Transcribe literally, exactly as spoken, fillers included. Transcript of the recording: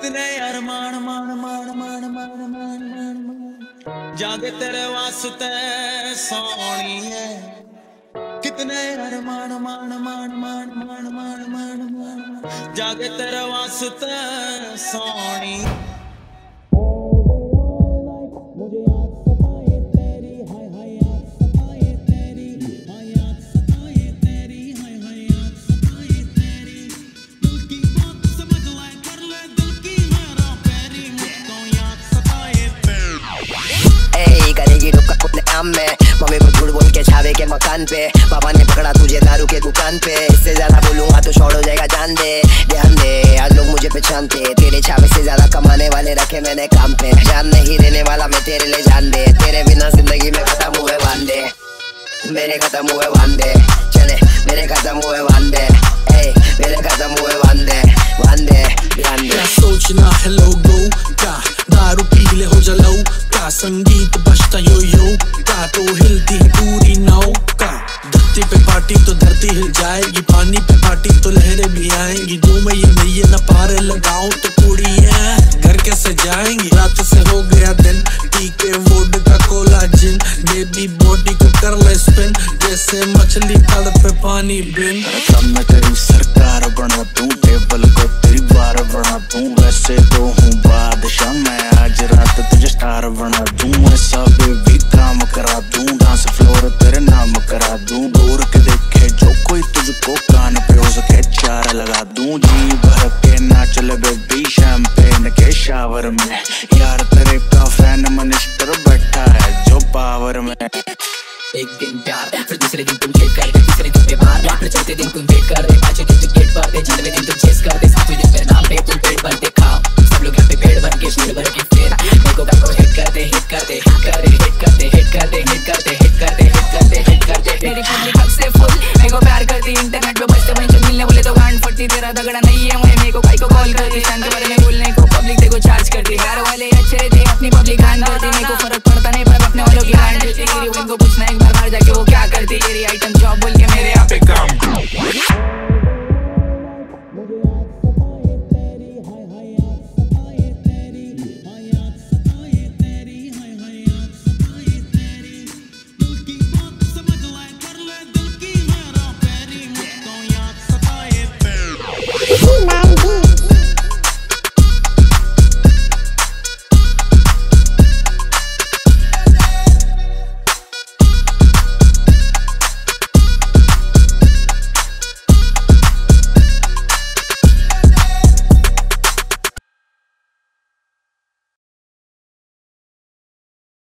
कितने अरमान मान मान मान मान मान मान मान जागे तेरे वास्ते सोनी है। कितने अरमान मान मान मान मान मान मान मान जागे तेरे वास्ते सोनी। मुझे याद सताए तेरी हाय हाय याद सताए तेरी हाय याद सताए तेरी हाय हाय याद सताए तेरी। दिल की बात समझ ले कर ले दिल की मेरा पैरी मुझको याद सताए तेरी। ए करेगी रुका अपने आम में मम्मी को झूठ बोल के छावे के मकान पे। पापा ने पकड़ा तुझे दारू के दुकान पे। इससे ज्यादा बोलूंगा तो शॉर्ट हो जाएगा जान दे ध्यान दे। आज लोग मुझे पहचानते तेरे छावे से ज्यादा कमाने वाले रखे मैंने काम पे। जान नहीं देने वाला मैं तेरे लिए जान दे। तेरे बिना जिंदगी में खत्म हुए वांदे मेरे खत्म हुए वांदे। चले मेरे खत्म हुए वांदे ए मेरे खत्म हुए वांदे वांदे ध्यान दे। सोचना है लोगों का दारू पी ले हो जलो का। संगीत बजता यो यो का तो हिलती है पूरी नौका। धरती पे पार्टी तो धरती हिल जाएगी। पानी पे पार्टी तो लहरें भी आएंगी। जो मैं ये नहीं न पारे लगाऊं तो कुड़ी है घर कैसे जाएंगी। रात से हो गया दिन पी के vodka cola gin. Baby body को कर ले स्पिन जैसे मछली तल पे पानी बिन। कब मैं तेरी सरकार बना दूं टेबल को तेरी बार बना दूं। वैसे तो हूँ बादशाह मैं आज रात तुझे स्टार बना दूं। ऐसा बेबी काम करा दूं डांस फ्लोर तेरे नाम करा दूं। दूर के देखे जो कोई तुझको कान पे हो सके चार लगा दूं। जी भर के नाच ले बेबी शैंपेन के शावर में। यार तेरे का फैन मिनिस्टर बैठा है जो पावर में। एक दिन प्यार फिर दूसरे दिन तुम चेक करते तीसरे दिन पे बाहर फिर चौथे दिन तुम वेट करते पांचवें दिन तुम गेट पर दे छठवें दिन तुम चेस करते सातवें दिन मेरे नाम पे तुम पेट भरते खाओ। सब लोग यहाँ पे पेड़ भर के पेड़ भर के फिर मेरे को को हिट करते हिट करते हिट करते हिट करते हिट करते हिट करते हिट करते हिट करते हिट करते। मेरी पब्लिक हक से फुल मेरे को प्यार करती इंटरनेट पे बजते वहीं मिलने बोले तो गांड फटती। तेरा दगड़ा नहीं है मुझे मेरे को भाई को कॉल करती।